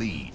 lead.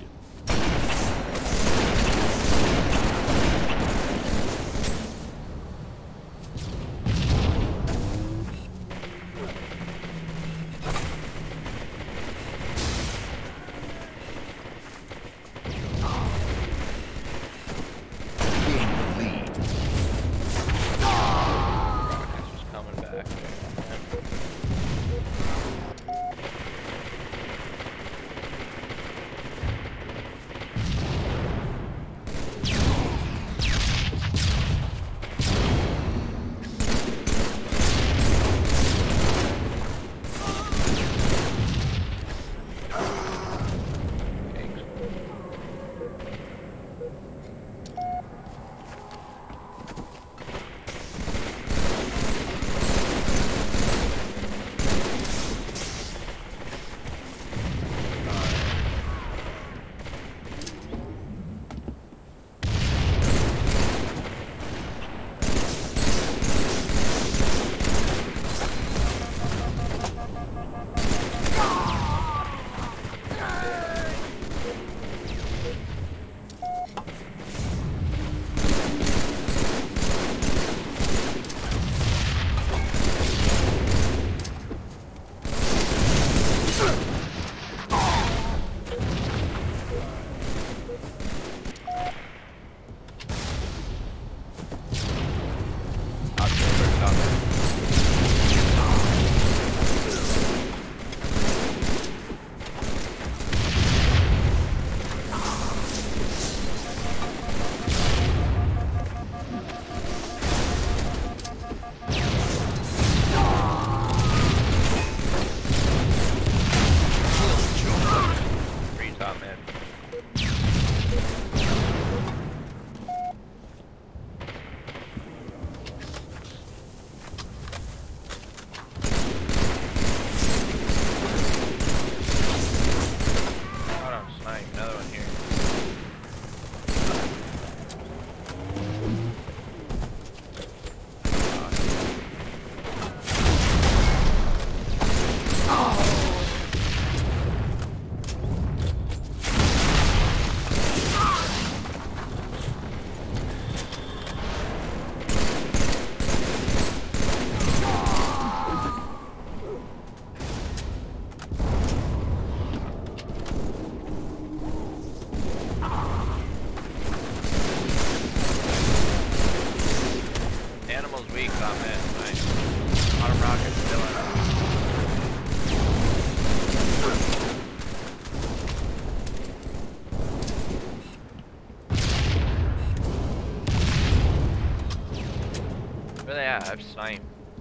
I have snipe.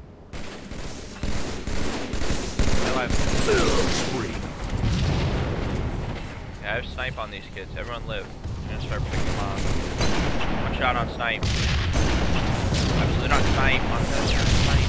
Yeah, I have snipe on these kids. Everyone live. I'm gonna start picking them off. One shot on snipe. Absolutely not snipe on snipe.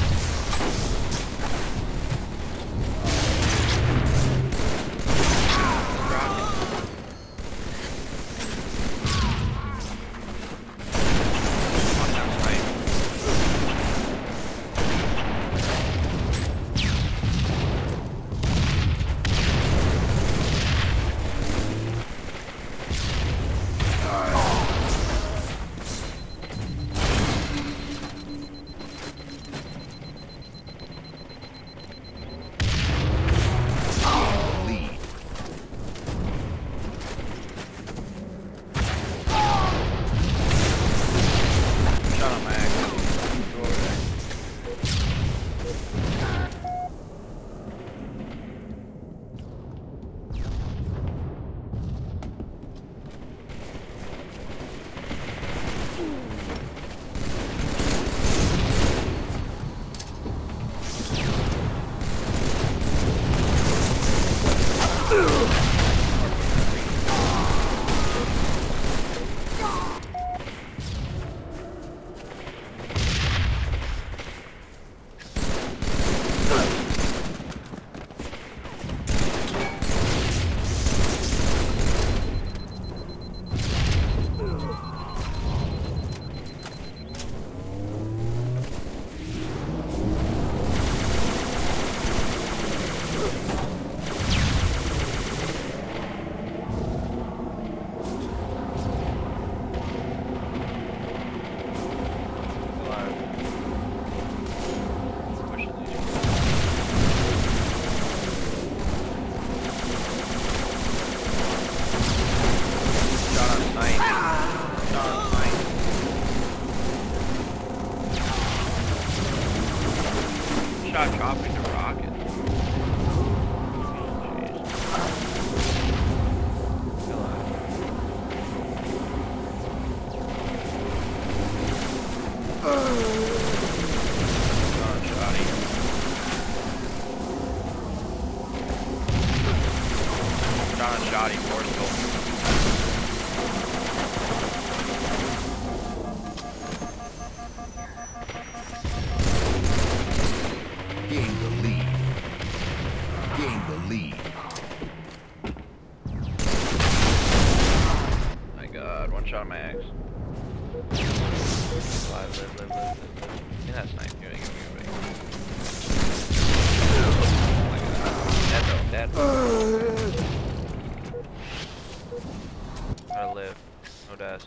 one-shot dropping the rocket. Shoddy Forceful. Gain the lead. Gain the lead. My god, one shot on my axe. Live, live. Give me that snipe. Give me. Oh my god. Dead though, dead. Gotta live. No deaths.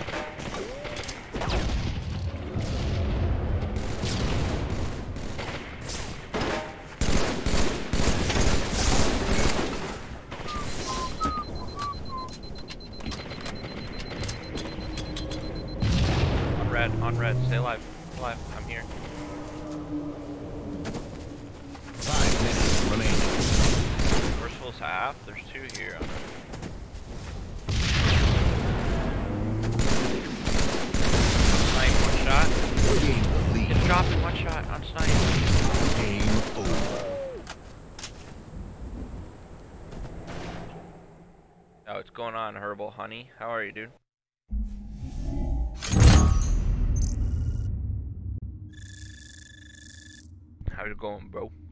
On red. Stay alive. I'm here. 5 minutes remaining. Forceful's half. There's 2 here. Snipe, one shot. Gain the lead. Get dropped in one shot on snipe. Game over. Oh, what's going on, Herbal Honey? How are you, dude? How's it going, bro?